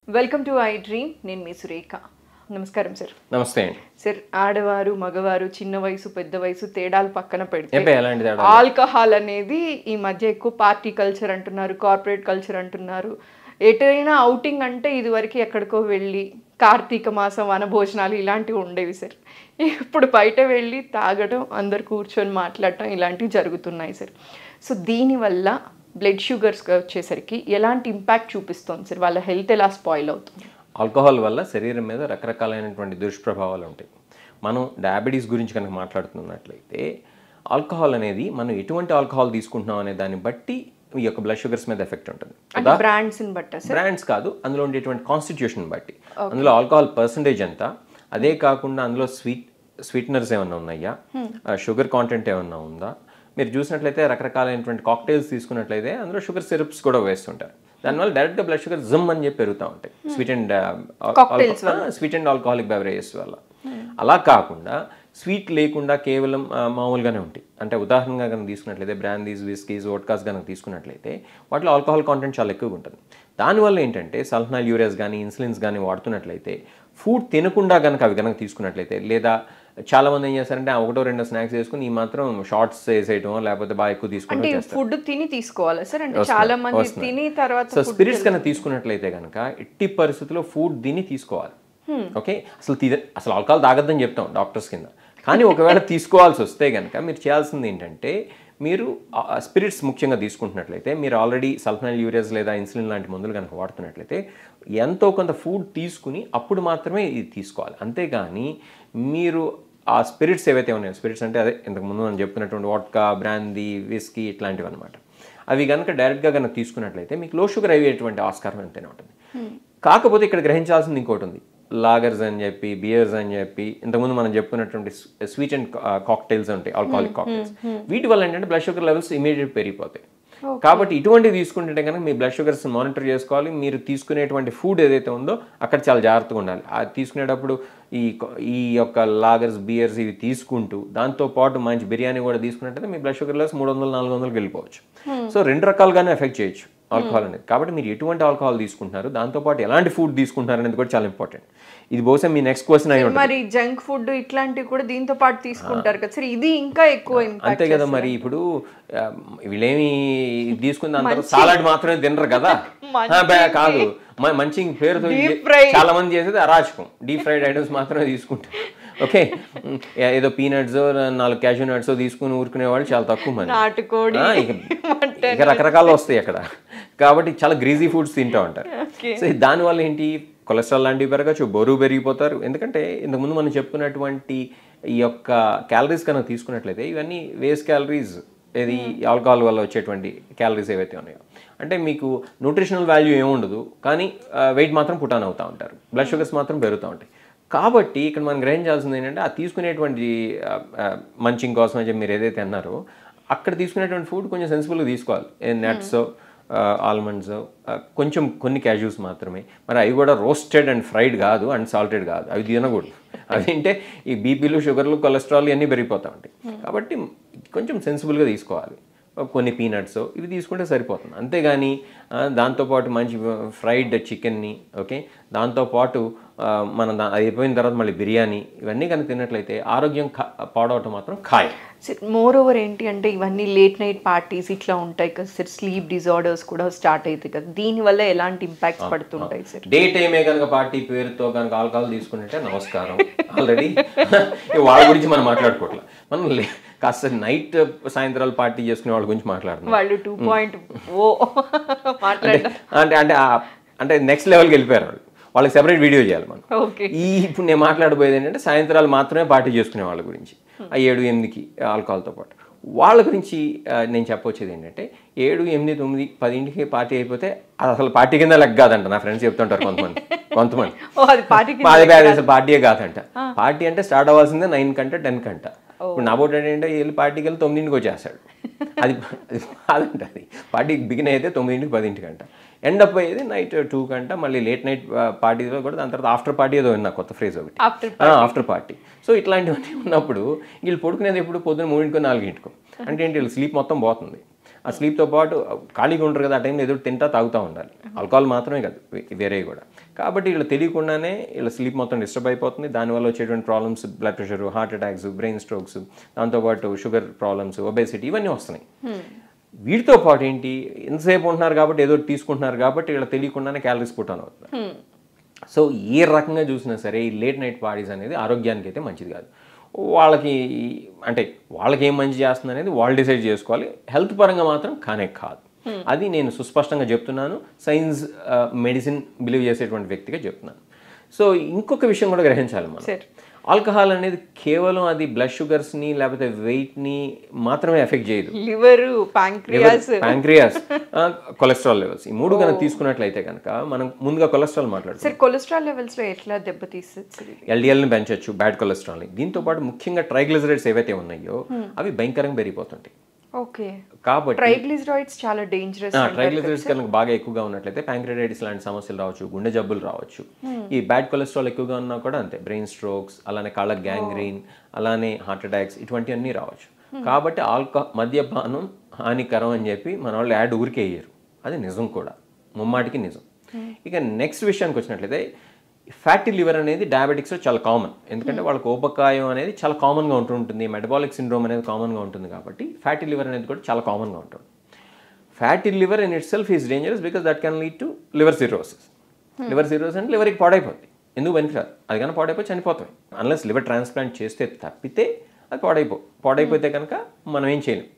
Welcome to iDream. నేను మీ సురేఖ. నమస్కారం sir. నమస్తే అండి సార్, ఆడవారు మగవారు చిన్న వయసు పెద్ద వయసు తేడాలు పక్కన పెడితే ఎలాంటి ఆల్కహాల్ అనేది ఈ మధ్య ఎక్కువ పార్టీ కల్చర్ అంటున్నారు, కార్పొరేట్ కల్చర్ అంటున్నారు. ఎటైనా అవుటింగ్ అంటే ఇదివరకు ఎక్కడికో వెళ్ళి కార్తీక మాసం వనభోజనాలు ఇలాంటివి ఉండేవి సార్. ఇప్పుడు బయట వెళ్ళి తాగడం, అందరు కూర్చొని మాట్లాడటం ఇలాంటివి జరుగుతున్నాయి సార్. సో దీనివల్ల బ్లడ్ షుగర్స్ వచ్చేసరికి ఎలాంటి ఇంపాక్ట్ చూపిస్తుంది సార్? వాళ్ళ హెల్త్ ఎలా స్పాయిల్ అవుతుంది? ఆల్కహాల్ వల్ల శరీరం మీద రకరకాలైనటువంటి దుష్ప్రభావాలు ఉంటాయి. మనం డయాబెటీస్ గురించి కనుక మాట్లాడుతున్నట్లయితే ఆల్కహాల్ అనేది మనం ఎటువంటి ఆల్కహాల్ తీసుకుంటున్నాం అనే దాన్ని బట్టి ఈ యొక్క బ్లడ్ షుగర్స్ మీద ఎఫెక్ట్ ఉంటుంది. బ్రాండ్స్ కాదు, అందులో ఉండేటువంటి కాన్స్టిట్యూషన్ బట్టి. అందులో ఆల్కహాల్ పర్సంటేజ్ ఎంత, అదే కాకుండా అందులో స్వీట్నర్స్ ఏమన్నా ఉన్నాయా, షుగర్ కాంటెంట్ ఏమన్నా ఉందా. మీరు చూసినట్లయితే రకరకాలైనటువంటి కాక్టైల్స్ తీసుకున్నట్లయితే అందులో షుగర్ సిరప్స్ కూడా వేస్తుంటారు. దానివల్ల డైరెక్ట్గా బ్లడ్ షుగర్ జమ్ అని చెప్పి పెరుగుతూ ఉంటాయి స్వీట్ అండ్ ఆల్కహాలిక్ బెవరేజెస్ వల్ల. అలా కాకుండా స్వీట్ లేకుండా కేవలం మామూలుగానే ఉంటాయి. అంటే ఉదాహరణగా కనుక తీసుకున్నట్లయితే బ్రాందీస్, విస్కీస్, వోడ్కాస్ కనుక తీసుకున్నట్లయితే వాటిలో ఆల్కహాల్ కాంటెంట్ చాలా ఎక్కువగా ఉంటుంది. దానివల్ల ఏంటంటే సల్ఫనాల్ యూరియాస్ కానీ ఇన్సులిన్స్ కానీ వాడుతున్నట్లయితే ఫుడ్ తినకుండా కనుక అవి కనుక తీసుకున్నట్లయితే, లేదా చాలామంది ఏం చేస్తారంటే ఒకటో రెండో స్నాక్స్ వేసుకుని ఈ మాత్రం షార్ట్స్ వేసేయటం, లేకపోతే బాగా ఎక్కువ తీసుకుంటే ఫుడ్ తిని తీసుకోవాలి సార్. అంటే చాలా మంది తిని తర్వాత సో స్పిరిట్స్ కనుక తీసుకున్నట్లయితే కనుక ఎట్టి పరిస్థితుల్లో ఫుడ్ తిని తీసుకోవాలి. ఓకే, అసలు ఆల్కహాల్ తాగద్దని చెప్తాం డాక్టర్స్ కింద. కానీ ఒకవేళ తీసుకోవాల్సి వస్తే కనుక మీరు చేయాల్సింది ఏంటంటే, మీరు స్పిరిట్స్ ముఖ్యంగా తీసుకుంటున్నట్లయితే మీరు ఆల్రెడీ సల్ఫనాల్ యూరియాస్ లేదా ఇన్సులిన్ లాంటి మందులు కనుక వాడుతున్నట్లయితే ఎంతో కొంత ఫుడ్ తీసుకుని అప్పుడు మాత్రమే ఇది తీసుకోవాలి. అంతేగాని మీరు ఆ స్పిరిట్స్ ఏవైతే ఉన్నాయో, స్పిరిట్స్ అంటే అదే ఇంతకుముందు మనం చెప్పుకున్నటువంటి వాడ్కా, బ్రాందీ, విస్కీ ఇట్లాంటివి అనమాట, అవి కనుక డైరెక్ట్గా కనుక తీసుకున్నట్లయితే మీకు లో షుగర్ అయ్యేటువంటి ఆస్కారం ఎంతైనా ఉంటుంది. కాకపోతే ఇక్కడ గ్రహించాల్సింది ఇంకోటి ఉంది. లాగర్స్ అని చెప్పి, బియర్స్ అని చెప్పి, ఇంతకుముందు మనం చెప్పుకున్నటువంటి స్వీట్ అండ్ కాక్టైల్స్ ఉంటాయి, ఆల్కహాలిక్ కాక్టైల్స్. వీటి వల్ల ఏంటంటే బ్లడ్ షుగర్ లెవెల్స్ ఇమీడియట్ పెరిగిపోతాయి. కాబట్టి ఇటువంటివి తీసుకుంటే కనుక మీ బ్లడ్ షుగర్స్ మానిటర్ చేసుకోవాలి. మీరు తీసుకునేటువంటి ఫుడ్ ఏదైతే ఉందో అక్కడ చాలా జాగ్రత్తగా ఉండాలి. అది తీసుకునేటప్పుడు ఈ యొక్క లాగర్స్, బియర్స్ ఇవి తీసుకుంటూ దాంతోపాటు మంచి బిర్యానీ కూడా తీసుకున్నట్టయితే మీ బ్లడ్ షుగర్ లెవెల్స్ 300-400 వెళ్ళిపోవచ్చు. సో రెండు రకాలుగానే ఎఫెక్ట్ చేయొచ్చు ఆల్కహాల్ అనేది. కాబట్టి మీరు ఎటువంటి ఆల్కహాల్ తీసుకుంటున్నారు, దాంతోపాటు ఎలాంటి ఫుడ్ తీసుకుంటున్నారు అనేది కూడా చాలా ఇంపార్టెంట్. ఇది బహుశా మీ నెక్స్ట్ క్వశ్చన్ అయ్యి ఉంటుంది. మరి జంక్ ఫుడ్ ఇట్లాంటివి కూడా దీంతో పాటు తీసుకుంటారు కదా సార్, ఇది ఇంకా ఎక్కువ అంతే కదా. మరి ఇప్పుడు వీళ్ళేమి తీసుకున్న అందరూ సాలడ్ మాత్రమే తినరు కదా. కాదు, మంచి పేరుతో చాలా మంది చేసేది అరాచకం, డీప్ ఫ్రైడ్ ఐటమ్స్ మాత్రమే తీసుకుంటారు. ఓకే, ఏదో పీనట్స్ 4 క్యాషూ నట్స్ తీసుకుని ఊరుకునే వాళ్ళు చాలా తక్కువ మంది. ఇక రకరకాలు వస్తాయి అక్కడ. కాబట్టి చాలా గ్రీజీ ఫుడ్స్ తింటూ ఉంటారు. సో దానివల్ల ఏంటి, కొలెస్ట్రాల్ లాంటివి పెరగచ్చు, బరువు పెరిగిపోతారు. ఎందుకంటే ఇంతకుముందు మనం చెప్పుకున్నటువంటి ఈ యొక్క క్యాలరీస్ కనుక తీసుకున్నట్లయితే ఇవన్నీ వేస్ట్ క్యాలరీస్. ఇది ఆల్కహాల్ వల్ల వచ్చేటువంటి క్యాలరీస్ ఏవైతే ఉన్నాయో, అంటే మీకు న్యూట్రిషనల్ వాల్యూ ఏముండదు, కానీ వెయిట్ మాత్రం పుటాన్ అవుతూ ఉంటారు, బ్లడ్ షుగర్స్ మాత్రం పెరుగుతూ ఉంటాయి. కాబట్టి ఇక్కడ మనం గ్రహించాల్సింది ఏంటంటే, ఆ తీసుకునేటువంటి మంచింగ్ కోసం అని చెప్పి మీరు ఏదైతే అన్నారో అక్కడ తీసుకునేటువంటి ఫుడ్ కొంచెం సెన్సిబుల్గా తీసుకోవాలి. నట్స్, ఆల్మండ్స్, కొంచెం కొన్ని క్యాష్యూస్ మాత్రమే. మరి అవి కూడా రోస్టెడ్ అండ్ ఫ్రైడ్ కాదు, అండ్ సాల్టెడ్ కాదు, అవి తినకూడదు. అవి తింటే ఈ బీపీలు, షుగర్లు, కొలెస్ట్రాల్ ఇవన్నీ పెరిగిపోతూ ఉంటాయి. కాబట్టి కొంచెం సెన్సిబుల్గా తీసుకోవాలి. కొన్ని పీనట్స్ ఇవి తీసుకుంటే సరిపోతుంది. అంతేగాని దాంతోపాటు మంచి ఫ్రైడ్ చికెన్ని, ఓకే, దాంతోపాటు మనం అది అయిపోయిన తర్వాత మళ్ళీ బిర్యానీ, ఇవన్నీ కనుక తిన్నట్లయితే ఆరోగ్యం పాడవటం మాత్రం ఖాయం. మోర్ ఓవర్ ఏంటి అంటే ఇవన్నీ లేట్ నైట్ పార్టీస్ ఇట్లా ఉంటాయి కదా సార్, స్లీప్ డిజార్డర్స్ కూడా స్టార్ట్ అవుతాయి కదా, దీనివల్ల ఎలాంటి ఇంపాక్ట్స్ పడుతుంటాయి సార్? డే టైమే కనుక పార్టీ పేరుతో కనుక ఆల్కహాల్ తీసుకుంటే నమస్కారం. ఆల్రెడీ వాళ్ళ గురించి మనం మాట్లాడుకోవట్లేదు, మనం కాస్త నైట్ సాయంత్రాలు పార్టీ చేసుకునే వాళ్ళ గురించి మాట్లాడుతున్నాం. వాళ్ళు 2.0 అంటే నెక్స్ట్ లెవెల్కి వెళ్ళిపోయారు వాళ్ళు. వాళ్ళకి సెపరేట్ వీడియో చేయాలి మనం. ఇప్పుడు నేను మాట్లాడబోయేది ఏంటంటే సాయంత్రాలు మాత్రమే పార్టీ చేసుకునే వాళ్ళ గురించి, 7-8కి ఆల్కహాల్తో పాటు. వాళ్ళ గురించి నేను చెప్పొచ్చేది ఏంటంటే 7, 8, 9, 10కి పార్టీ అయిపోతే అది అసలు పార్టీ కింద లెక్క కాదంట. నా ఫ్రెండ్స్ చెప్తుంటారు కొంతమంది అసలు పార్టీయే కాదంట. పార్టీ అంటే స్టార్ట్ అవ్వాల్సిందే 9 కంట 10 కంట. ఇప్పుడు నా బోట్ ఏంటంటే వెళ్ళి పార్టీకి వెళ్ళి 9కి వచ్చేస్తాడు. అది కాదంట. అది పార్టీ బిగిన్ అయితే 9, 10 కంట, ఎండ్ అప్ అయ్యేది నైట్ 2 కంట. మళ్ళీ లేట్ నైట్ పార్టీలో కూడా దాని తర్వాత ఆఫ్టర్ పార్టీ ఏదో విన్నా, కొత్త ఫ్రేజ్ ఒకటి, ఆఫ్టర్ పార్టీ. సో ఇట్లాంటివన్నీ ఉన్నప్పుడు వీళ్ళు పడుకునేది ఎప్పుడు పొద్దున్న 3-4 అంటే ఏంటి, వీళ్ళు స్లీప్ మొత్తం పోతుంది. ఆ స్లీప్తో పాటు ఖాళీగా ఉంటారు కదా, ఆ టైంలో ఏదో తింటా తాగుతూ ఉండాలి. ఆల్కహాల్ మాత్రమే కాదు, వేరే కూడా. కాబట్టి వీళ్ళు తెలియకుండానే వీళ్ళ స్లీప్ మొత్తం డిస్టర్బ్ అయిపోతుంది. దానివల్ల వచ్చేటువంటి problems blood pressure, heart attacks, brain strokes, దాంతోపాటు షుగర్ ప్రాబ్లమ్స్, ఒబేసిటీ ఇవన్నీ వస్తున్నాయి. వీటితో పాటు ఏంటి, ఎంతసేపు ఉంటున్నారు కాబట్టి ఏదో తీసుకుంటున్నారు కాబట్టి వీళ్ళకి తెలియకుండానే క్యాలరీస్ పుట్ ఆన్ అవుతున్నారు. సో ఏ రకంగా చూసినా సరే ఈ లేట్ నైట్ పార్టీస్ అనేది ఆరోగ్యానికి అయితే మంచిది కాదు. వాళ్ళకి అంటే వాళ్ళకి ఏం మంచి చేస్తుంది అనేది వాళ్ళు డిసైడ్ చేసుకోవాలి. హెల్త్ పరంగా మాత్రం కానే కాదు. అది నేను సుస్పష్టంగా చెప్తున్నాను, సైన్స్ మెడిసిన్ బిలీవ్ చేసేటువంటి వ్యక్తిగా చెప్తున్నాను. సో ఇంకొక విషయం కూడా గ్రహించాలి మనం. ఆల్కహాల్ అనేది కేవలం అది బ్లడ్ షుగర్స్ని లేకపోతే వెయిట్ని మాత్రమే ఎఫెక్ట్ చేయదు. లివరు, ప్యాంక్రియాస్, కొలెస్ట్రాల్ లెవెల్స్, ఈ మూడు కనుక తీసుకున్నట్లయితే కనుక మనం ముందుగా కొలెస్ట్రాల్ మాట్లాడుతాం. సార్ కొలెస్ట్రాల్ లెవెల్స్లో ఎట్లా దెబ్బతీస్తుంది? ఎల్డిఎల్ని పెంచవచ్చు, బ్యాడ్ కొలెస్ట్రాల్ని. దీంతో పాటు ముఖ్యంగా ట్రైగ్లిజరైడ్స్ ఏవైతే ఉన్నాయో అవి భయంకరంగా పెరిగిపోతుంటాయి. ఓకే. కాబట్టి ట్రైగ్లిజరైడ్స్ చాలా డేంజరస్. ట్రైగ్లిజరైడ్స్ కనుక బాగా ఎక్కువగా ఉన్నట్లయితే ప్యాంక్రియాటైటిస్ లాంటి సమస్యలు రావచ్చు, గుండె జబ్బులు రావచ్చు. ఈ బ్యాడ్ కొలెస్ట్రాల్ ఎక్కువగా ఉన్నా కూడా అంతే, బ్రెయిన్ స్ట్రోక్స్, అలానే కాళ్ళ గ్యాంగ్రీన్, అలానే హార్ట్ అటాక్స్ ఇటువంటివన్నీ రావచ్చు. కాబట్టి మద్యపానం హానికరం అని చెప్పి మన వాళ్ళు యాడ్ ఊరికే వేయరు, అది నిజం కూడా, ముమ్మాటికి నిజం. ఇక నెక్స్ట్ విషయానికి వచ్చినట్లయితే ఫ్యాటీ లివర్ అనేది డయాబెటిక్స్లో చాలా కామన్. ఎందుకంటే వాళ్ళకి ఊబకాయం అనేది చాలా కామన్గా ఉంటుంటుంది, మెటబాలిక్ సిండ్రోమ్ అనేది కామన్గా ఉంటుంది. కాబట్టి ఫ్యాటీ లివర్ అనేది కూడా చాలా కామన్గా ఉంటుంది. Fatty liver in itself is dangerous because that can lead to liver cirrhosis. Liver cirrhosis అంటే లివర్కి పాడైపోతుంది. ఎందుకు పనికిరాదు, అది కానీ పాడైపోయి చనిపోతాయి. అన్లెస్ లివర్ ట్రాన్స్ప్లాంట్ చేస్తే తప్పితే అది పాడైపోతే కనుక మనం ఏం చేయలేం.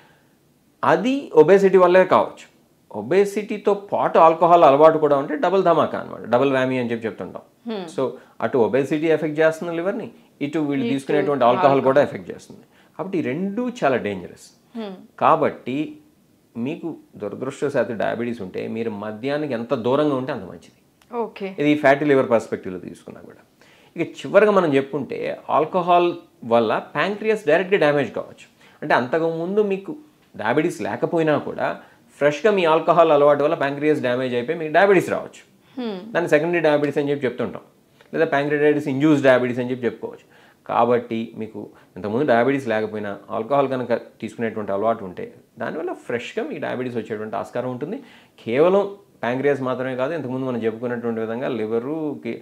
అది ఒబేసిటీ వల్లే కావచ్చు. ఒబేసిటీతో పాటు ఆల్కహాల్ అలవాటు కూడా ఉంటే డబుల్ ధమాకా అనమాట, డబుల్ వ్యామీ అని చెప్తుంటాం. సో అటు ఒబేసిటీ ఎఫెక్ట్ చేస్తుంది లివర్ని, ఇటు వీళ్ళు తీసుకునేటువంటి ఆల్కహాల్ కూడా ఎఫెక్ట్ చేస్తుంది. కాబట్టి ఈ రెండూ చాలా డేంజరస్. కాబట్టి మీకు దురదృష్టవశాత్తు డయాబెటీస్ ఉంటే మీరు మద్యానికి ఎంత దూరంగా ఉంటే అంత మంచిది. ఓకే. ఇది ఫ్యాటీ లివర్ పర్స్పెక్టివ్లో తీసుకున్నా కూడా. ఇక చివరిగా మనం చెప్పుకుంటే ఆల్కహాల్ వల్ల ప్యాంక్రియాస్ డైరెక్ట్గా డ్యామేజ్ కావచ్చు. అంటే అంతకుముందు మీకు డయాబెటీస్ లేకపోయినా కూడా ఫ్రెష్గా మీ ఆల్కహాల్ అలవాటు వల్ల ప్యాంక్రియాస్ డ్యామేజ్ అయిపోయి మీకు డయాబెటీస్ రావచ్చు. దాన్ని సెకండరీ డయాబెటీస్ అని చెప్తుంటాం, లేదా ప్యాంక్రియాటైటిస్ ఇండ్యూస్ డయాబెటీస్ అని చెప్పుకోవచ్చు. కాబట్టి మీకు ఇంతకుముందు డయాబెటీస్ లేకపోయినా ఆల్కహాల్ కనుక తీసుకునేటువంటి అలవాటు ఉంటే దానివల్ల ఫ్రెష్గా మీకు డయాబెటీస్ వచ్చేటువంటి ఆస్కారం ఉంటుంది. కేవలం ప్యాంక్రియాస్ మాత్రమే కాదు, ఇంతకుముందు మనం చెప్పుకున్నటువంటి విధంగా లివరు,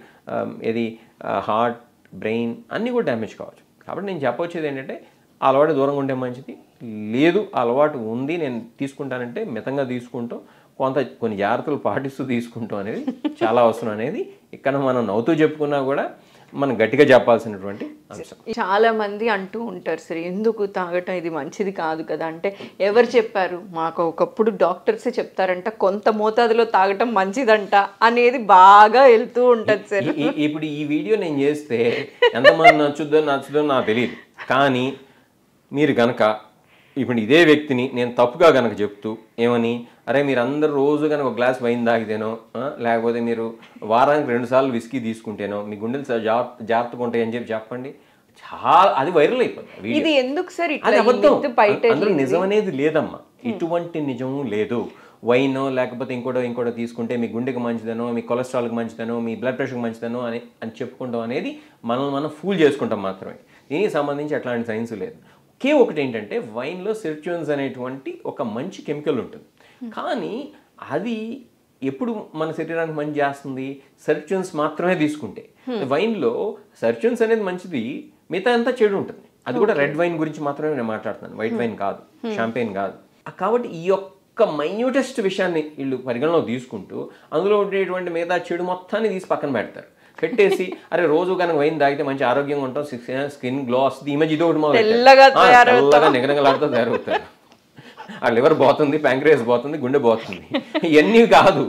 హార్ట్, బ్రెయిన్ అన్నీ కూడా డ్యామేజ్ కావచ్చు. కాబట్టి నేను చెప్పొచ్చేది ఏంటంటే ఆ అలవాటు దూరంగా ఉంటే మంచిది. లేదు ఆ అలవాటు ఉంది నేను తీసుకుంటానంటే మితంగా తీసుకుంటాం, కొన్ని జాగ్రత్తలు పాటిస్తూ తీసుకుంటాం అనేది చాలా అవసరం అనేది ఇక్కడ మనం నవ్వుతూ చెప్పుకున్నా కూడా మనం గట్టిగా చెప్పాల్సినటువంటి అంశం. చాలా మంది అంటూ ఉంటారు, సరే ఎందుకు తాగటం, ఇది మంచిది కాదు కదా అంటే, ఎవరు చెప్పారు? మాకు ఒకప్పుడు డాక్టర్సే చెప్తారంట కొంత మోతాదులో తాగటం మంచిదంట అనేది బాగా వెళ్తూ ఉంటుంది సార్. ఇప్పుడు ఈ వీడియో నేను చేస్తే ఎంతమంది నచ్చుద్దో నాకు తెలియదు. కానీ మీరు కనుక ఇప్పుడు ఇదే వ్యక్తిని నేను తప్పుగా కనుక చెప్తూ ఏమని, అరే మీరు అందరు రోజు కనుక ఒక గ్లాస్ వైన్ తాగితేనో, లేకపోతే మీరు వారానికి 2 సార్లు విస్కీ తీసుకుంటేనో మీ గుండెలు జాగ్రత్తగా ఉంటాయి అని చెప్పండి, చాలా అది వైరల్ అయిపోతుంది. ఇది ఎందుకు సార్? అది అబద్ధం, అందులో నిజం అనేది లేదమ్మా, ఇటువంటి నిజము లేదు. వైనో లేకపోతే ఇంకోటో తీసుకుంటే మీ గుండెకి మంచిదనో, మీ కొలెస్ట్రాల్కి మంచిదనో, మీ బ్లడ్ ప్రెషర్కి మంచిదనో అని చెప్పుకుంటాం అనేది మనం ఫూల్ చేసుకుంటాం మాత్రమే. దీనికి సంబంధించి అట్లాంటి సైన్స్ లేదు. ఒకే ఒకటి ఏంటంటే వైన్లో సెర్ట్యూన్స్ అనేటువంటి ఒక మంచి కెమికల్ ఉంటుంది. కానీ అది ఎప్పుడు మన శరీరానికి మంచి చేస్తుంది, సెర్ట్యూన్స్ మాత్రమే తీసుకుంటే. వైన్లో సెర్ట్యూన్స్ అనేది మంచిది, మిగతా అంతా చెడు ఉంటుంది. అది కూడా రెడ్ వైన్ గురించి మాత్రమే నేను మాట్లాడుతున్నాను, వైట్ వైన్ కాదు, షాంపెయిన్ కాదు. కాబట్టి ఈ యొక్క మైన్యూటెస్ట్ విషయాన్ని వీళ్ళు పరిగణలో తీసుకుంటూ అందులో ఉండేటువంటి మిగతా చెడు మొత్తాన్ని తీసి పక్కన పెట్టేసి అరే రోజు కనుక వైన్ తాగితే మంచి ఆరోగ్యంగా ఉంటాం, స్కిన్ గ్లో వస్తుంది, ఈ మధ్య ఇదొకటి తెల్లగా నిగనగలాడుతూ తయారవుతారు. ఆ లివర్ పోతుంది, ప్యాంక్రియాస్ పోతుంది, గుండె పోతుంది. ఇవన్నీ కాదు,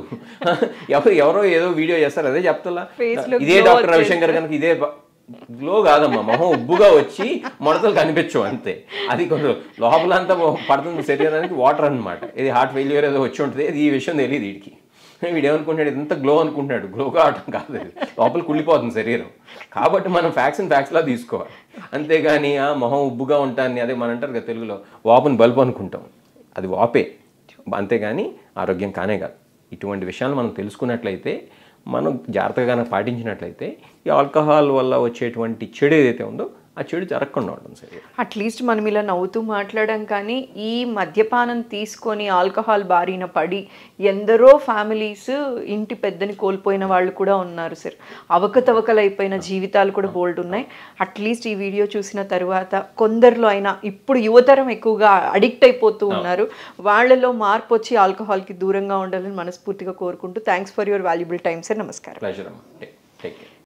ఎవరో ఏదో వీడియో చేస్తారు అదే చెప్తా. ఇదే డాక్టర్ రవి శంకర్ కనుక ఇదే గ్లో కాదమ్మా, మొహం ఉబ్బుగా వచ్చి ముడతలు కనిపించవు అంతే. అది కొంచెం లోపలంతా పడుతుంది శరీరానికి వాటర్ అనమాట. ఇది హార్ట్ ఫెయిల్యూర్ ఏదో వచ్చి ఉంటుంది, ఇది ఈ విషయం తెలియదు వీడికి. వీడు ఏమనుకుంటాడు, ఇంత గ్లో అనుకుంటున్నాడు, గ్లో కావటం కాదు, లోపల కుళ్ళిపోతుంది శరీరం. కాబట్టి మనం ఫ్యాక్ట్స్లా తీసుకోవాలి, అంతేగాని మొహం ఉబ్బుగా ఉంటాను అదే మనం అంటారు కదా తెలుగులో వాపుని బల్బు అనుకుంటాం, అది వాపే, అంతేగాని ఆరోగ్యం కానే కాదు. ఇటువంటి విషయాలు మనం తెలుసుకున్నట్లయితే, మనం జాగ్రత్తగా పాటించినట్లయితే ఈ ఆల్కహాల్ వల్ల వచ్చేటువంటి చెడు ఏదైతే ఉందో ఆ చెడు జరగకుండా ఉంటుంది సార్. అట్లీస్ట్ మనం ఇలా నవ్వుతూ మాట్లాడడం, కానీ ఈ మద్యపానం తీసుకొని ఆల్కహాల్ బారిన పడి ఎందరో ఫ్యామిలీస్ ఇంటి పెద్దని కోల్పోయిన వాళ్ళు కూడా ఉన్నారు సార్. అవకతవకలైపోయిన జీవితాలు కూడా బోల్డ్ ఉన్నాయి. అట్లీస్ట్ ఈ వీడియో చూసిన తర్వాత కొందరిలో అయినా, ఇప్పుడు యువతరం ఎక్కువగా అడిక్ట్ అయిపోతూ ఉన్నారు, వాళ్ళలో మార్పు వచ్చి ఆల్కహాల్కి దూరంగా ఉండాలని మనస్ఫూర్తిగా కోరుకుంటూ thanks for your valuable time sir. నమస్కారం. ప్లెజర్ అమ్మా. Take care.